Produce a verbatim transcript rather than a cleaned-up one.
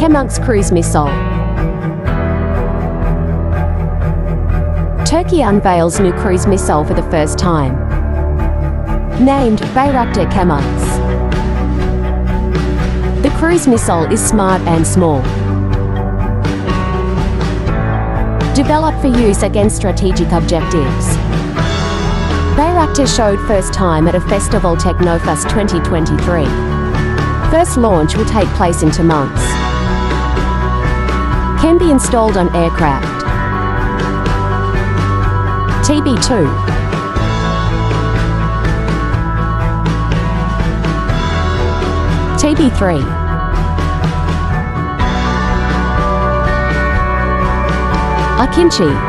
Kemankes cruise missile. Turkey unveils new cruise missile for the first time. Named Bayraktar Kemankes. The cruise missile is smart and small. Developed for use against strategic objectives. Bayraktar showed first time at a festival Teknofest twenty twenty-three. First launch will take place in two months. Can be installed on aircraft. T B two. T B three. Akinci.